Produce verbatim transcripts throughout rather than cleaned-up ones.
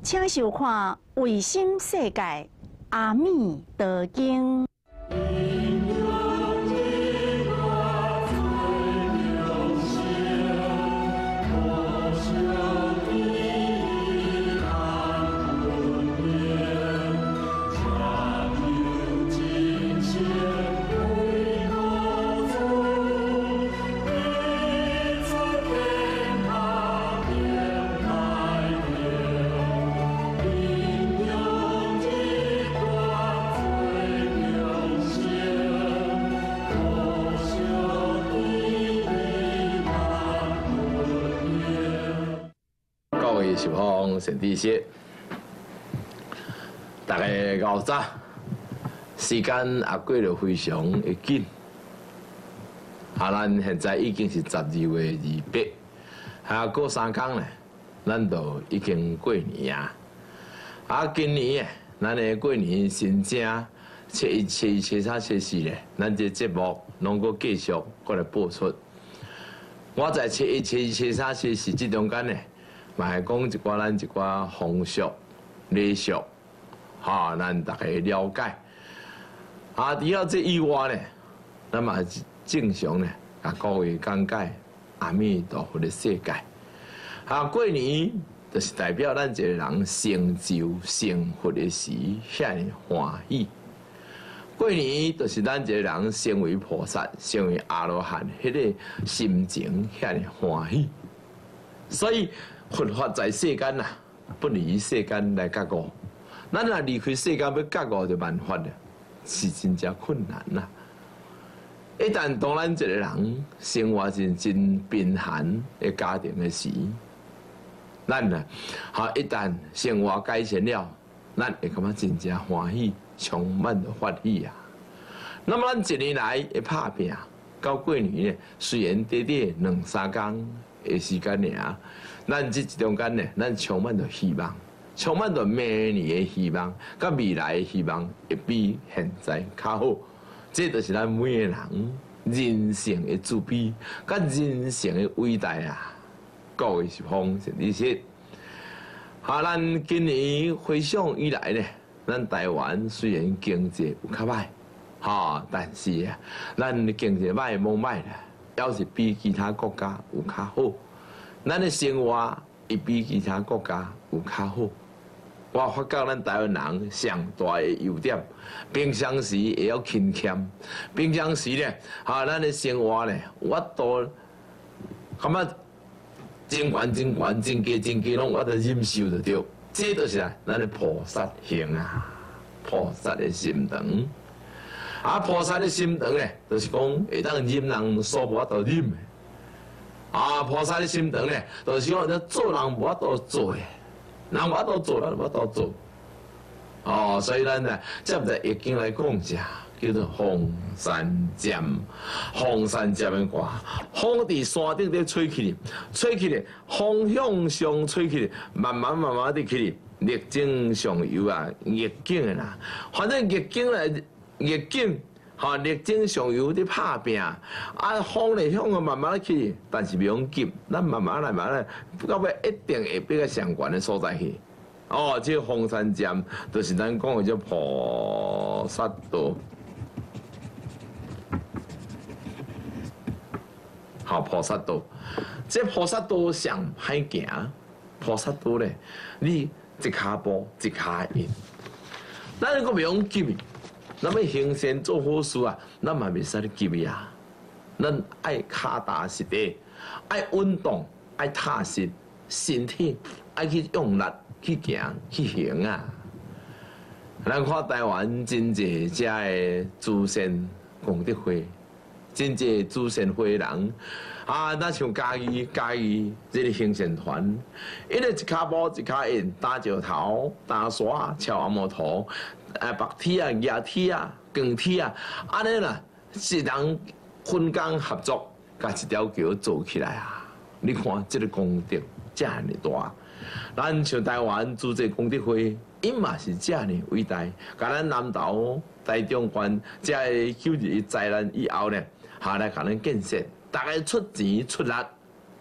请收看《卫星世界阿弥陀经》。 是方神地些，大家搞早，时间也过得非常的紧。啊，咱现在已经是十二月二八，还过三天咧，咱就已经过年啊。啊，今年诶，咱的过年新正七一、七一、七三、七四咧，咱这节目拢搁继续搁来播出。我在七一、七一、七三、七四这中间咧。嘛系讲一寡咱一寡风俗、礼俗，哈，咱大家了解。啊，除了这以外呢，咱嘛正常呢，甲各位讲解阿弥陀佛的世界。啊，过年就是代表咱一个人成就成佛的时，遐尼欢喜。过年就是咱一个人成为菩萨、成为阿罗汉，迄个心情遐尼欢喜。所以。佛法在世间呐，不离世间来觉悟。咱若离开世间要觉悟就办法了，是真正困难呐。一旦当咱一个人生活真真贫寒的家庭的时，咱呐，哈一旦生活改善了，咱会感觉真正欢喜，充满着法喜啊。那么咱一年来的打拼，到过年呢，虽然短短两三天的时间尔。咱这中间呢，咱充满着希望，充满着明年的希望，甲未来的希望会比现在较好。这就是咱每个人人性的自卑，甲人性的伟大啊！各位是方是理解。啊，咱今年回想以来呢，咱台湾虽然经济有较歹，哈，但是啊，咱经济歹冇歹啦，要是比其他国家有较好。咱的生活伊比其他国家有较好。我发觉咱台湾人上大的优点，平常时会晓勤俭，平常时咧，哈，咱的生活咧，我都感觉真悬真悬真低真低，拢我都忍受得着。这就是啊，咱的菩萨行啊，菩萨的心肠。啊，菩萨的心肠咧，就是讲会当忍人所无法度忍的。啊，菩萨的心肠咧，就是讲咱做人无法度做诶，人无法度做，咱无法度做。哦，所以咱呢，接在易经来讲者，叫做风山剑。风山剑的歌，风伫山顶咧吹起哩，吹起哩，风向上吹起哩，慢慢慢慢地起哩，逆境上游啊，逆境的啦。反正逆境来，逆境。哈，逆境上游伫拍拼，啊，风咧向个慢慢去，但是袂用急，咱慢慢来，慢慢来，到尾一定会比较上悬的所在去。哦，这个风山剑就是咱讲的叫菩萨道。好，菩萨道，这菩萨道上歹行，菩萨道咧，你一骹步一骹印，咱如果袂用急。咱要行善做好事啊，咱嘛袂使咧急呀。咱爱脚踏实地，爱运动，爱踏实身体，爱去用力去行去行啊。咱看台湾真济遮的慈善功德会，真济慈善会人啊，咱像嘉义嘉义这个行善团，一日一骹步一骹印，打石头、打沙、敲阿摩头。啊，白铁啊、牙铁啊、钢铁啊，安尼啦，是人分工合作，甲一条桥做起来啊！你看这个功德遮尔大，咱像台湾组织功德会，伊嘛是遮尔伟大，甲咱南投、台中县遮个九日灾难以后呢，下来甲咱建设，大家出钱出力，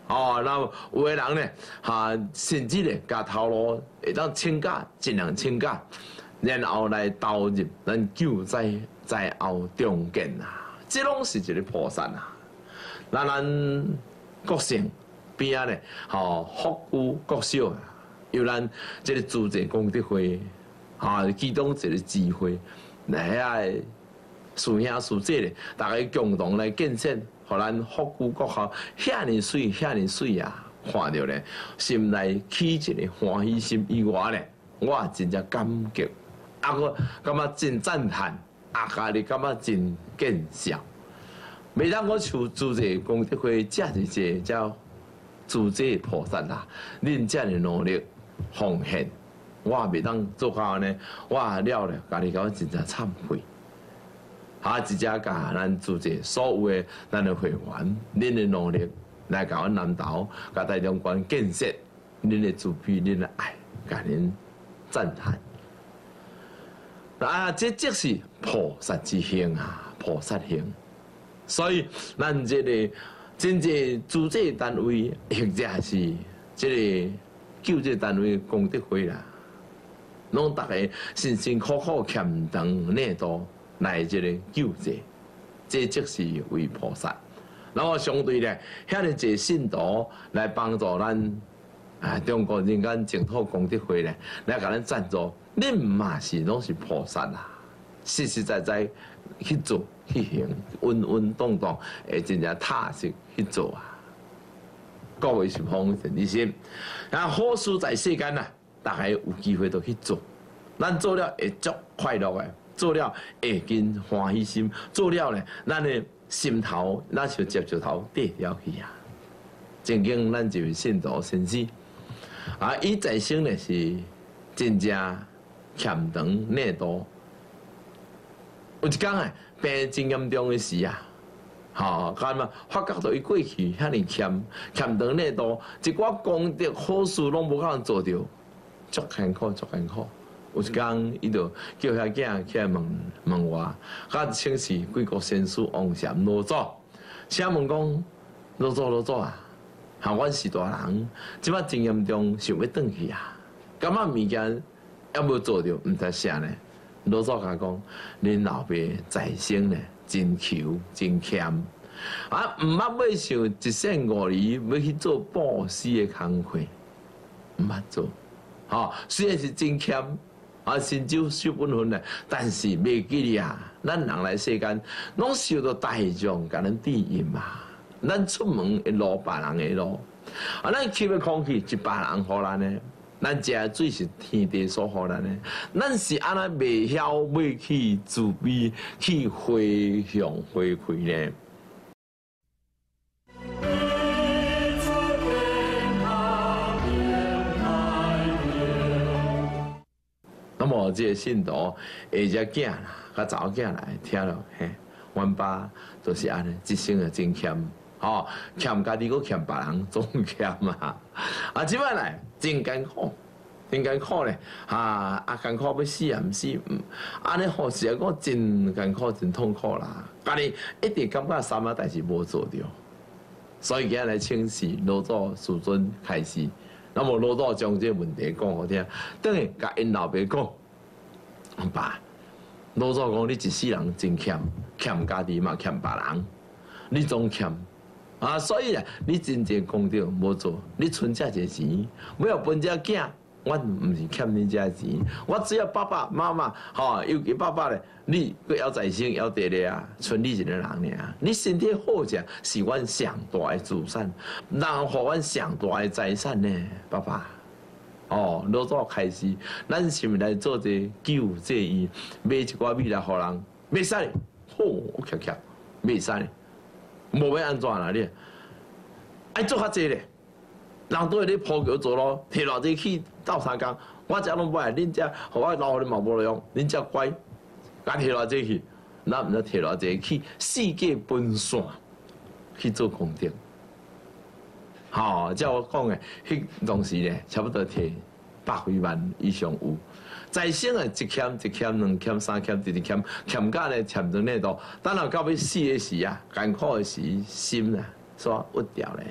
哦，那有的人呢，哈，甚至呢，甲头路会当请假，尽量请假，然后来投入咱救灾灾后重建啊，这拢是一个菩萨啊。那咱国姓边啊呢，吼，福有国小啊，由咱这个组织功德会，哈，启动一个机会，来遐师兄师姐咧，大家共同来建设。互咱福古国校遐尼水，遐尼水啊！看到咧，心内起一个欢喜心以外咧，我真正感激，啊，我感觉真赞叹，啊，家己感觉真见笑。每当我求组织功德会，这一个叫组织菩萨啦，恁这样努力奉献，我每当做到呢，我了了，家己感觉真正惭愧。啊！直接甲咱组织所有的咱的会员，恁的努力来甲阮南投、甲台中县建设，恁的慈悲、恁的爱，甲恁赞叹。啊，这即是菩萨之行啊，菩萨行。所以，咱这个真正组织单位，或者是这个救济单位功德会啦，拢大家辛辛苦苦欠长内多。来这个救济，这即是为菩萨。然后相对咧，遐尼侪信徒来帮助咱啊，中国人间净土功德会咧，来甲咱赞助，恁嘛是拢是菩萨啦，实实在在去做去行，稳稳当当，会真正踏实去做啊。各位是奉献的心，啊，好事在世间呐，大家有机会都去做，咱做了会足快乐的。做了会跟欢喜心，做了咧，咱的心头那就接着头跌掉去啊！曾经咱一位信徒先生，啊，伊在生咧是真正欠长内多，有一天啊，病真严重的时啊，吼，干嘛发觉到伊过去遐尼欠欠长内多，一寡功德好事拢无可能做到，足艰苦，足艰苦。有一天，伊就叫遐囝起来问问我，甲请示贵国先师王禅老祖，请问讲老祖老祖啊，哈，阮是大人，即摆真严重，想要转去啊，感觉物件还无做着，毋知啥呢？老祖甲讲，恁老爸在生呢，真求真欠，啊，毋捌要想一生五年要去做布施的工课，毋捌做，吼，虽然是真欠。啊，身酒受本分咧，但是袂记哩啊！咱人来世间，拢受到大众甲咱指引嘛。咱出门会路别人的路，啊，咱吸的空气是别人互咱的，咱食的水是天地所互咱的。咱是安那袂晓要去自卑，去回向回馈呢？那么这个信徒，下只囝啦，甲查某囝来听了，嘿，阮爸就是安尼，一生啊真欠，吼，欠家己，搁欠别人，总欠啊。啊，即摆来真艰苦，真艰苦咧，啊啊艰苦要死啊，毋死，安尼好是讲真艰苦，真痛苦啦。家己一直感觉三啊代志无做着，所以今日来请示老祖师尊开示。那么老祖将这个问题讲好听，等于甲因老爸讲，爸，老祖讲你一世人真欠，欠家己嘛，欠别人，你总欠啊，所以啊，你真正功德无做，你存这些钱，要分这囝。我唔是欠你这钱，我只要爸爸妈妈，吼，尤其爸爸咧，你佮要在生要地咧啊，剩你一个人尔，你身体好者是阮上大的资产，人互阮上大的财产呢，爸爸。哦，老早开始，咱是毋来做这救济医，买一寡米来互人，袂使，好，我瞧瞧，袂使，无要安怎啦你？爱做较济咧。人都会咧铺桥做咯，摕偌济去斗相共，我遮拢歹，恁遮互我留互恁嘛无用，恁遮乖，甲摕偌济去，咱毋知摕偌济去世界分散去做功德。吼，照我讲诶，迄当时咧，差不多摕百几万以上有。在生诶，一欠一欠，两欠三欠，直直欠，欠甲咧欠到那度，等到到要死诶时啊，艰苦诶时，心啊，煞屈掉咧。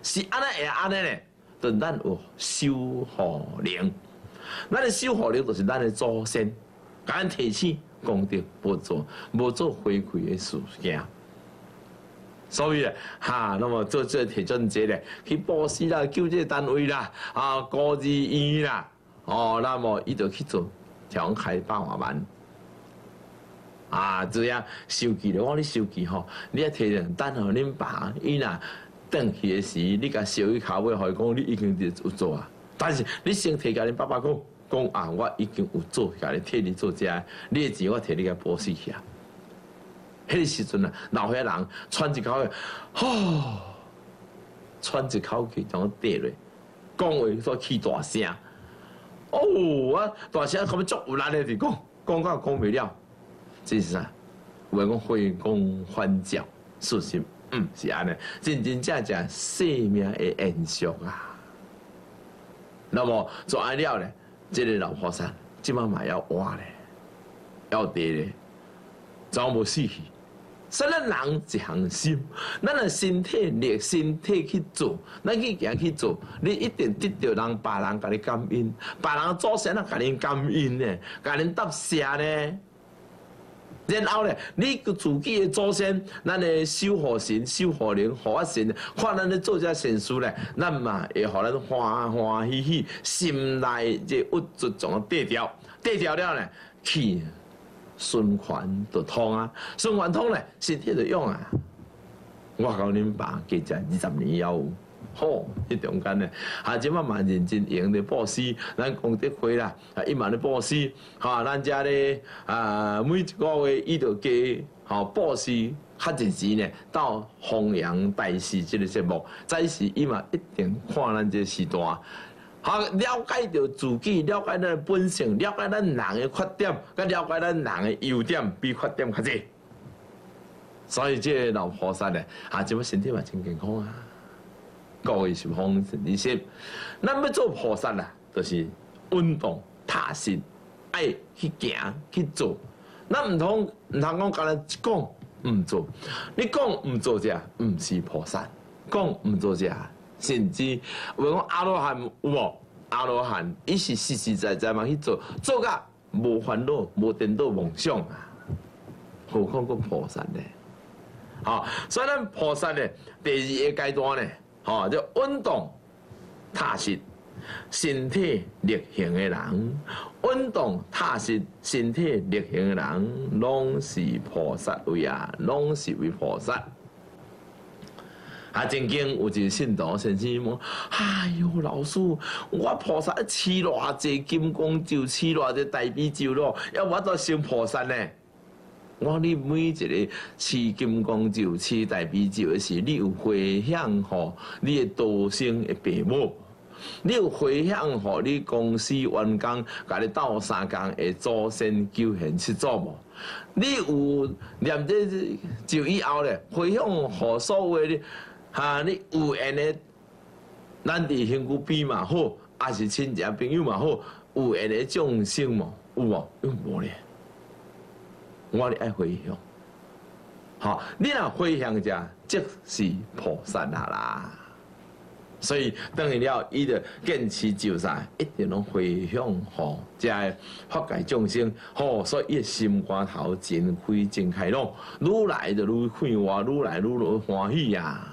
是安尼会安尼呢？就咱有守护灵，咱的守护灵就是咱的祖先，甲咱提醒功德无做，无做回馈的事件。所以咧，哈，那么做这提准节咧，去布施啦，救这单位啦，啊，孤儿院啦，哦，那么伊就去做，调开百万万。啊，这样收据咧，我咧收据吼，你啊摕着等候恁爸，伊若转去的时，你甲烧伊骹尾，互伊讲你已经有做啊。但是你先摕甲恁爸爸讲，讲啊，我已经有做，甲你替你做遮，你的钱我摕你甲保死去啊。迄个时阵啊，老岁人喘一口气，吼，喘一口气，将我跌落，讲话煞起大声，哦，我大声，咁要足有力的伫讲，讲到讲袂了。这是啥？有人讲回光返照，事实毋是安尼，真真正正生命的延续啊。那么做安了咧，这个老菩萨即摆嘛要活咧，要地咧，怎无死去？所以咱人一项心，咱的身体力、身体去做，咱去行去做，你一定得到人、别人甲你感恩，别人祖先啊甲你感恩呢，甲你答谢呢。然后咧，你自己的祖先，咱的守护神、守护灵、护法神，看咱咧做这善事咧，咱嘛会互咱欢欢喜喜，心内这物质总得掉，得掉了咧，去循环就通啊，循环通咧，身体就用啊。我教恁爸加食二十年了有。好，迄中间咧，啊，即摆嘛认真用咧布施，咱功德会啦，啊，伊嘛咧布施，哈，咱遮咧啊，每一个月伊就加，吼布施较一时呢，到弘扬大士即个节目，早时伊嘛一定看咱这时段，好了解到自己，了解咱的本性，了解咱人的缺点，甲了解咱人的优点比缺点较济，所以这老菩萨咧，啊，即摆身体嘛真健康啊。各位是方利息，咱要做菩萨啦，就是运动、踏实，爱去行去做。咱唔通唔通讲干咱讲唔做，你讲唔做者，唔是菩萨；讲唔做者，甚至有讲阿罗汉有无？阿罗汉伊是实实在在嘛去做，做甲无烦恼、无颠倒梦想啊，何况个菩萨呢？好，所以咱菩萨呢，第二个阶段呢。哦，就运动、踏实、身体力行的人，运动、踏实、身体力行的人，拢是菩萨位啊，拢是为菩萨。啊，曾经有一个信徒先生问：哎呦，老师，我菩萨饲偌济金刚咒，饲偌济大悲咒咯，要我都成菩萨呢？我讲你每一个饲金刚咒、饲大悲咒的时，你有回向吼你的道生的父母，你有回向吼你公司员工，甲你斗相共的祖先救现七祖无？你有念这咒以后咧，回向互所有的哈，你有缘的，咱伫兄弟边嘛好，还是亲戚朋友嘛好，有缘的众生嘛有无？有无咧？我哋爱回向，好，你若回向者，即是菩萨啦。所以等于了，伊就坚持就啥，一定拢回向吼，即个法界众生，吼，所以伊心肝头真开真开朗，愈来就愈快活，愈来愈来欢喜啊！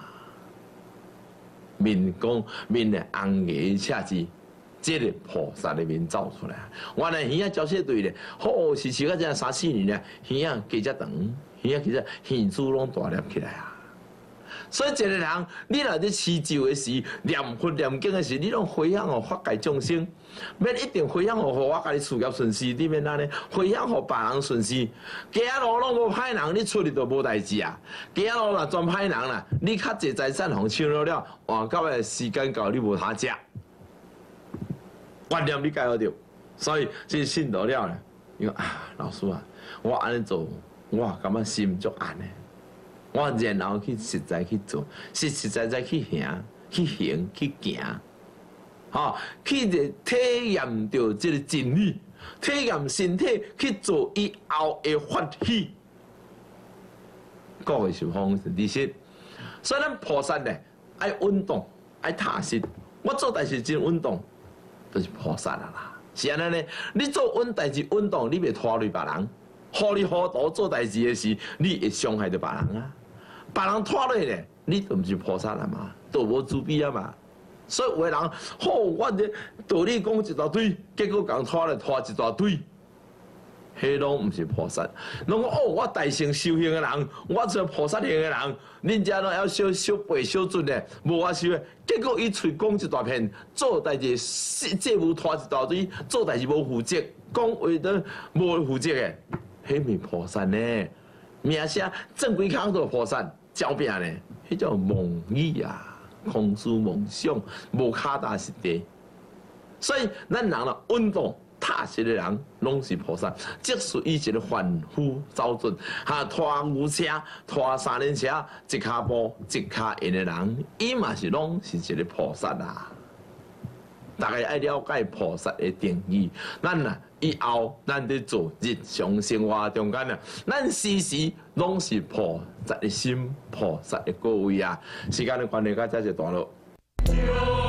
面讲面的红颜赤字。这个菩萨的面走出来，原来耳仔交些对咧，好是是个这样三四年咧，耳仔加只长，耳仔其实耳珠拢大粒起来啊。所以一个人，你若咧持咒的时，念佛念经的时，你拢回向互法界众生，免一定回向互我家己事业顺遂，你免安尼回向互别人顺遂。家路拢无歹人，你出去就无代志啊。家路若全歹人啦，你较济财产互抢了了，换到的时间到，你无通食。观念你改好着，所以这信到了咧。伊讲啊，老师啊，我安尼做，我感觉心足安的。我然后去实在去做，实实在在去行、去行、去行，吼，去体验到这个真理，体验身体去做以后的发喜。各位是方是利息，所以咱菩萨咧爱运动。 爱踏实，我做代志真稳当，就是菩萨啦啦。是安尼呢？你做稳代志稳当，你袂拖累别人，糊里糊涂做代志的时，你会伤害到别人啊。别人拖累咧，你就毋是菩萨啦嘛，都无慈悲啊嘛。所以有的人，好，我这道理讲一大堆，结果共拖来拖一大堆。迄拢毋是菩萨，拢讲哦，我大乘修行的人，我做菩萨行的人，恁遮拢要小小辈小尊的，无我修的。结果伊喙讲一大片，做代志债务拖一大堆，做代志无负责，讲话都无负责的，迄咪菩萨呢？名声正规康都菩萨，照拼呢，迄叫梦语啊，空思梦想，无脚踏实地。所以咱人啦，稳当。踏实的人拢是菩萨，即使伊一个凡夫走准，哈拖牛车、拖三轮车，一骹步、一骹印的人，伊嘛是拢是一个菩萨啦。大家爱了解菩萨的定义，咱呐以后咱伫做日常生活中间啊，咱时时拢是菩萨的心、菩萨的各位啊。时间的关系，到这一段落。